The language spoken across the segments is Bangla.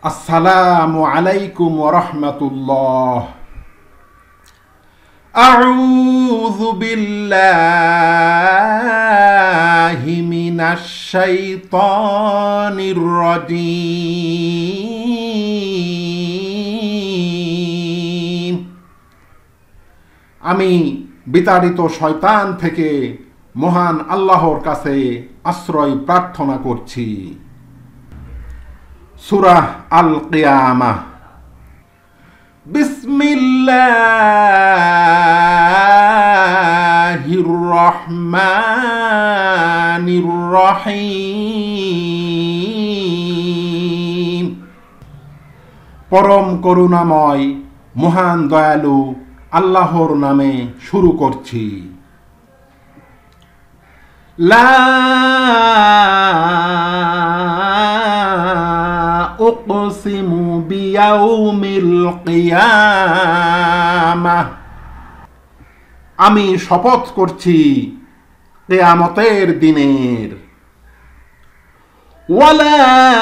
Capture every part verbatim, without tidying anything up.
আসসালামু আলাইকুম ওয়া রাহমাতুল্লাহ। আউযু বিল্লাহি মিনাশ শাইতানির রাজীম। আমি বিতাড়িত শয়তান থেকে মহান আল্লাহর কাছে আশ্রয় প্রার্থনা করছি। সূরা আল কিয়ামাহ। বিসমিল্লাহির রহমানির রহিম। পরম করুণাময় মহান দয়ালু আল্লাহর নামে শুরু করছি। লা উকসিমু বিয়াউমিল কিয়ামাহ। আমি শপথ করছি কিয়ামতের দিনের। ওয়ালা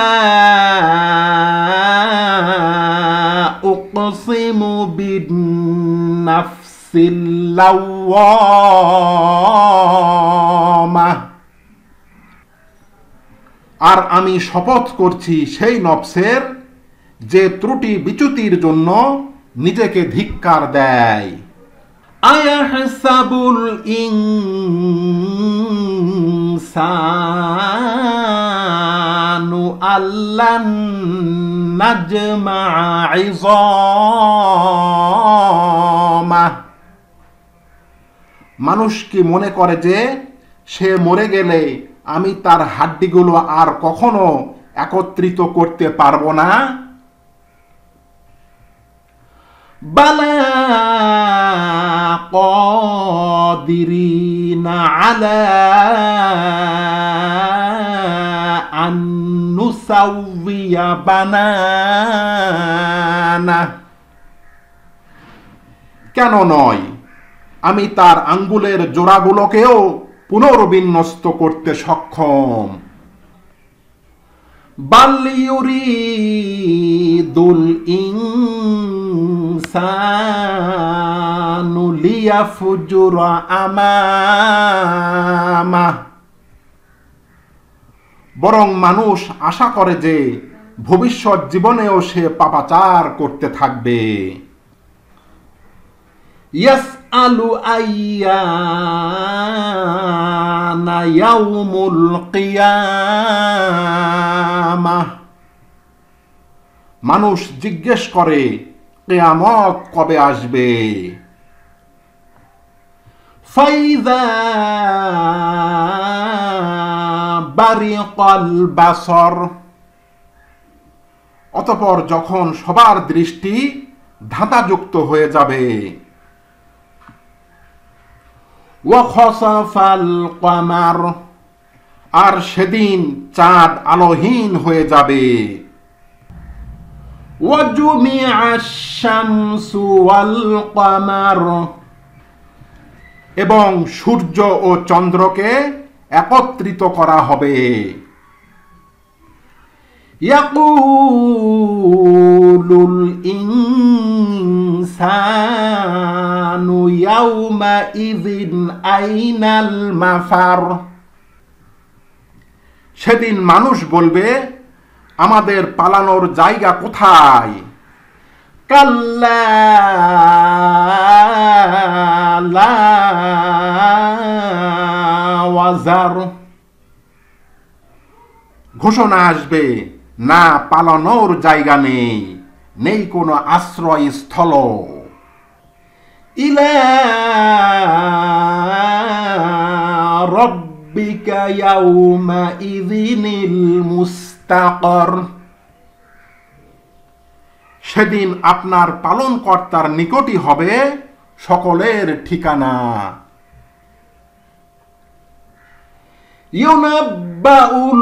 উকসিমু বিন-নাফসিল লাওয়ামাহ। আর আমি শপথ করছি সেই নফসের যে ত্রুটি বিচ্যুতির জন্য নিজেকে ধিক্কার দেয়। আয়াহসাবুল ইনসানু আল্লান নাজমা'a ইযামাহ। মানুষ কি মনে করে যে সে মরে গেলে আমি তার হাড্ডিগুলো আর কখনো একত্রিত করতে পারবো না? বালা কাদিরিনা আলা আন নুসাউইয়া বানানা। কেন নয়, আমি তার আঙ্গুলের জোড়াগুলোকেও পুনর্বিন্যস্ত করতে সক্ষম। বাল ইউরিদুল ইনসানু লিয়াফজুরা আমামাহ। বরং মানুষ আশা করে যে ভবিষ্যৎ জীবনেও সে পাপাচার করতে থাকবে। ইয়াসআলু আইয়ানা ইয়াউমুল কিয়ামাহ। মানুষ জিজ্ঞেস করে কিয়ামত কবে আসবে। ফাইযা বারিকাল বাসর। অতঃপর যখন সবার দৃষ্টি ধাঁধাযুক্ত হয়ে যাবে। ওয়াখসাফাল কমার। আর সেদিন চাঁদ আলোহীন হয়ে যাবে। ওয়াজুমিআশ শামসু ওয়াল কমার। এবং সূর্য ও চন্দ্রকে একত্রিত করা হবে। ইয়াকুলুল ইনসানু ইয়াউমাইযিন আইনাল মাফার। সেদিন মানুষ বলবে, আমাদের পালানোর জায়গা কোথায়? কাল্লা লা ওয়াজার। ঘোষণা আসবে, না পালানোর জায়গা নেই, নেই কোনো আশ্রয়স্থল। ইলা রাব্বিকা ইয়াউমাইযিনিল মুস্তাকর। সেদিন আপনার পালনকর্তার নিকটই হবে সকলের ঠিকানা। ইউনাব্বাউল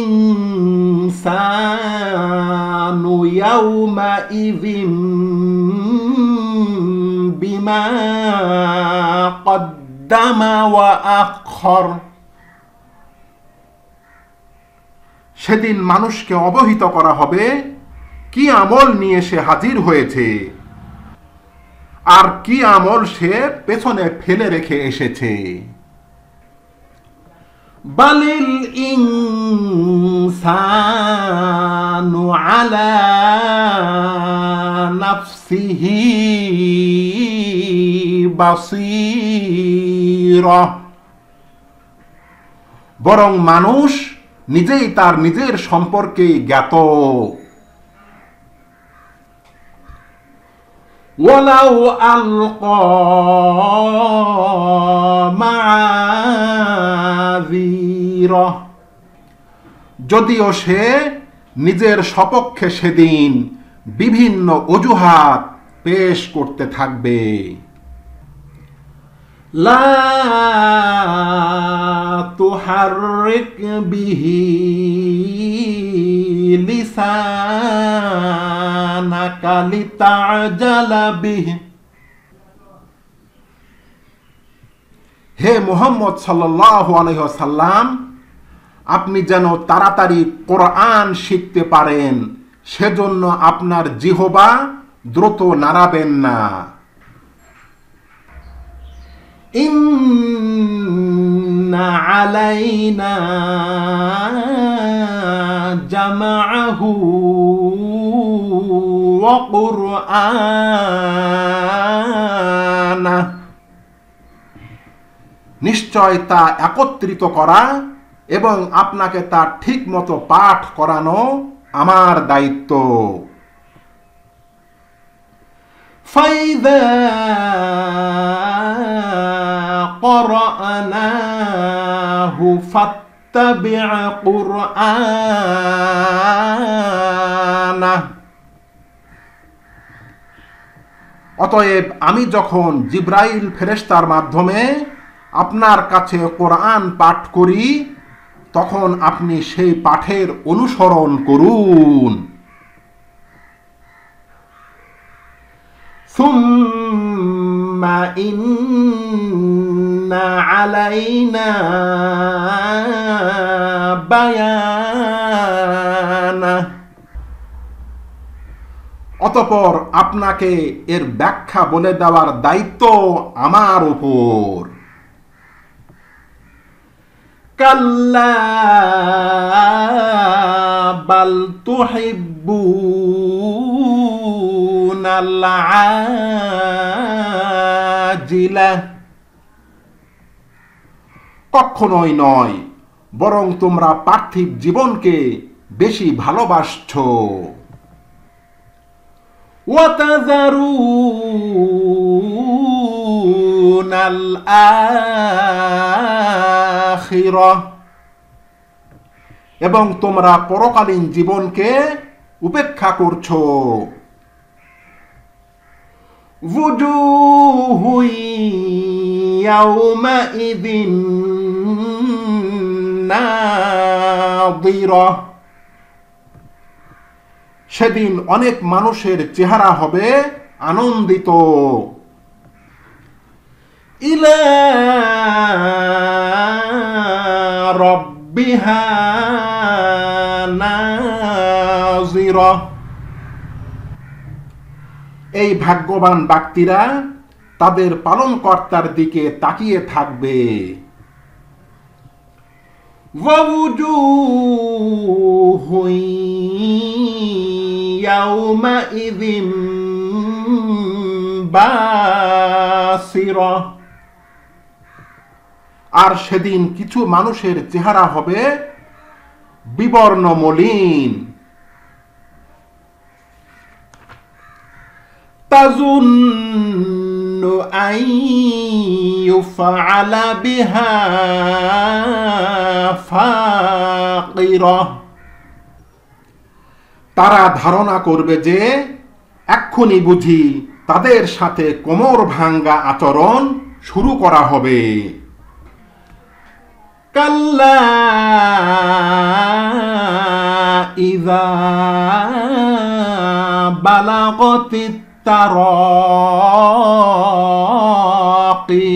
ইনসানু ইয়াউমাইযিন বিমা কদ্দামা ওয়া আখর। সেদিন মানুষকে অবহিত করা হবে কি আমল নিয়ে সে হাজির হয়েছে আর কি আমল সে পেছনে ফেলে রেখে এসেছে। বালিল ইনসানু আলা নাফসিহি বাসীরা, বরং মানুষ নিজেই তার নিজের সম্পর্কে জ্ঞাত। ওয়ালাউ আলকা মাআযীরা, যদিও সে নিজের সপক্ষে সেদিন বিভিন্ন অজুহাত পেশ করতে থাকবে। লা তুহাররিক বিহি লিসানাকা লিতা'জালা বিহি, হে মুহাম্মদ সাল্লাল্লাহু আলাইহি ওয়াসাল্লাম, আপনি যেন তাড়াতাড়ি কোরআন শিখতে পারেন সেজন্য আপনার জিহবা দ্রুত নাড়াবেন না। ইন্না আলাইনা জামাআহু ওয়া কুরআনা, নিশ্চয় তা একত্রিত করা এবং আপনাকে তা ঠিক মতো পাঠ করানো আমার দায়িত্ব। ফাইদা ক্বরানাহু ফাত্তাবি' কুরআনা, অতএব আমি যখন জিবরাইল ফেরেশতার মাধ্যমে আপনার কাছে কোরআন পাঠ করি তখন আপনি সেই পাঠের অনুসরণ করুন। সুম্মা ইন্না আলাইনা বায়ানা, অতঃপর আপনাকে এর ব্যাখ্যা বলে দেওয়ার দায়িত্ব আমার উপর। কাল্লা বাল তুহিব্বুনাল আজিলা, কখনোই নয়, বরং তোমরা পার্থিব জীবনকে বেশি ভালোবাসছো। ওয়া তাযারুনাল আখিরাহ, এবং তোমরা পরকালীন জীবনকে উপেক্ষা করছো। ওয়ুজুহু ইয়াওমাইযিন নাযিরা, সেদিন অনেক মানুষের চেহারা হবে আনন্দিত। ইলা রাব্বিহা নাযিরা, এই ভাগ্যবান ব্যক্তিরা তাদের পালনকর্তার দিকে তাকিয়ে থাকবে। ওয়াউজুহু ইয়াওমাইযিন বাসিরা, আর সেদিন কিছু মানুষের চেহারা হবে বিবর্ণ মলিন। তাযুন্নু আন ইউফআলা বিহা ফাকিরা, তারা ধারণা করবে যে এক্ষুনি বুঝি তাদের সাথে কোমর ভাঙ্গা আচরণ শুরু করা হবে। কাল্লা ইযা বালাগাতিত তারাকি,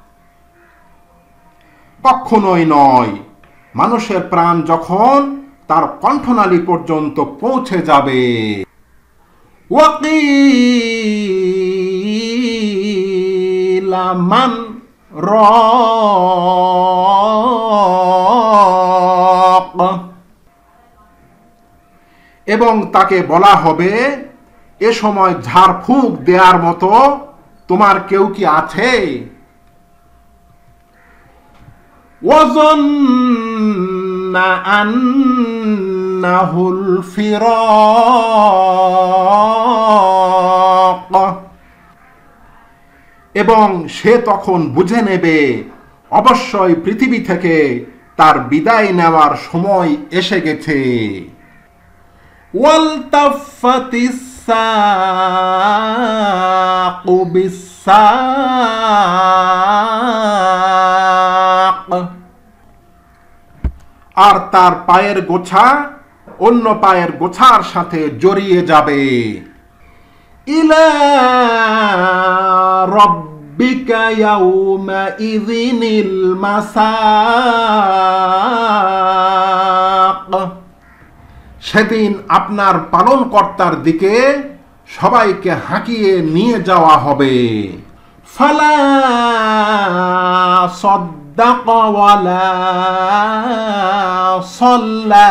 কখনোই নয়, মানুষের প্রাণ যখন তার কণ্ঠনালী পর্যন্ত পৌঁছে যাবে। ওয়াকিলা মান রাক, এবং তাকে বলা হবে, এ সময় ঝাড়ফুঁক দেওয়ার মতো তোমার কেউ কি আছে? ওয়াযান্না আন্নাহুল ফিরাক, এবং সে তখন বুঝে নেবে অবশ্যই পৃথিবী থেকে তার বিদায় নেওয়ার সময় এসে গেছে। ওয়ালতাফাতিস সাকু বিসাক, আর তার পায়ের গোছা অন্য পায়ের গোছার সাথে জড়িয়ে যাবে। ইলা রাব্বিকা ইয়াউমাইযিনিল মাসাক, সেদিন আপনার পালনকর্তার দিকে সবাইকে হাঁকিয়ে নিয়ে যাওয়া হবে। ফালা সাদ্দাকা ওয়ালা সাল্লা,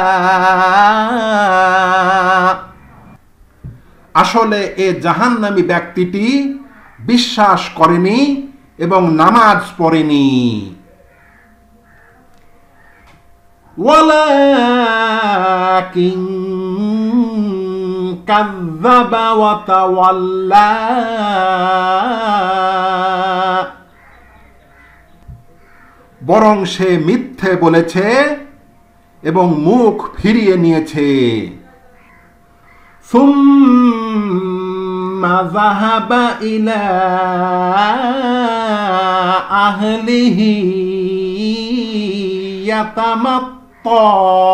আসলে এ জাহান্নামী ব্যক্তিটি বিশ্বাস করেনি এবং নামাজ পড়েনি। ওয়ালাকিন কাযযাবা ওয়া তাওয়াল্লা, বরং সে মিথ্যে বলেছে এবং মুখ ফিরিয়ে নিয়েছে। সুম্মা যাহাবা ইলা আহলিহি ইয়াতামাত্তা,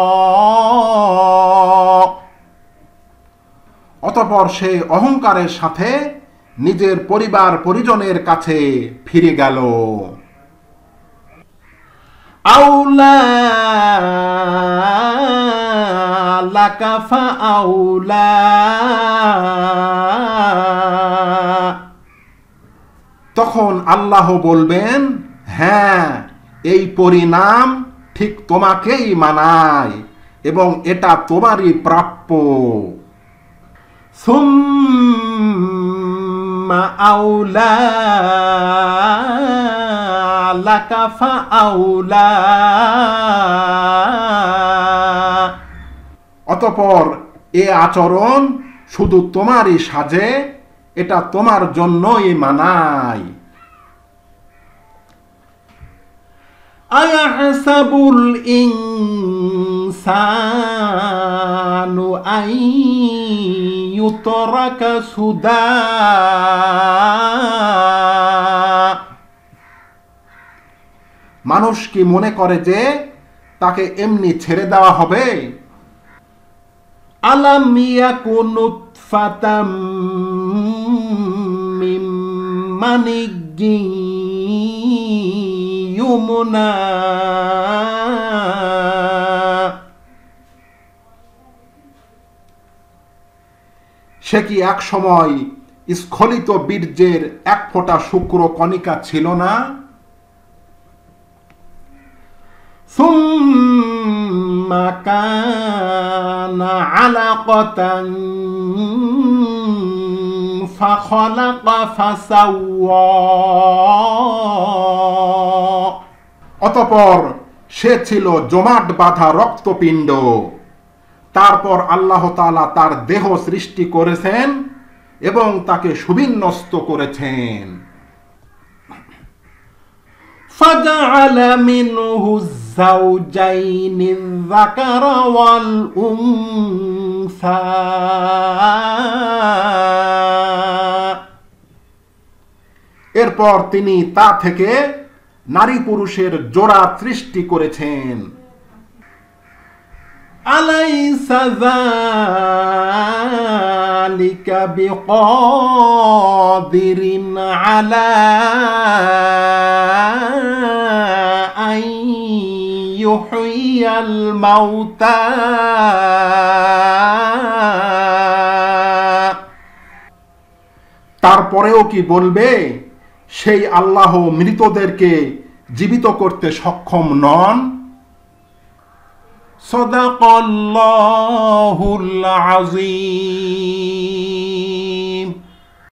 অতঃপর সে অহংকারের সাথে নিজের পরিবার পরিজনের কাছে ফিরে গেল। আউলা লাকা ফাআউলা, তখন আল্লাহ বলবেন, হ্যাঁ, এই পরিণাম ঠিক তোমাকেই মানায় এবং এটা তোমারই প্রাপ্য। সুম্মা আউলা লাকা ফাআউলা, অতঃপর এ আচরণ শুধু তোমারই সাজে, এটা তোমার জন্যই মানায়। আয়াহসাবুল ইনসানু আন ইউতরাকা সুদা, মানুষ কি মনে করে যে তাকে এমনি ছেড়ে দেওয়া হবে? আলাম ইয়াকুন নুতফাতাম মিন মানিয়্যিন ইউমনা, সে কি এক সময় স্খলিত বীর্যের এক ফোঁটা শুক্র কণিকা ছিল না? সুম্মা কানা আলাকাতান ফাখালাকা ফাসাওয়া, অতঃপর সে ছিল জমাট বাঁধা রক্তপিণ্ড, তারপর আল্লাহ তাআলা তার দেহ সৃষ্টি করেছেন এবং তাকে সুবিন্যস্ত করেছেন। ফাজআলা মিনহু যাওজাইনি যাকারা ওয়াল উনসা, এরপর তিনি তা থেকে নারী পুরুষের জোড়া সৃষ্টি করেছেন। আলাইসা যালিকা বিকাদিরিন আলা আন ইউহইয়াল মাউতা, তারপরেও কি বলবে সেই আল্লাহ মৃতদেরকে জীবিত করতে সক্ষম নন? সাদাকাল্লাহুল আযীম।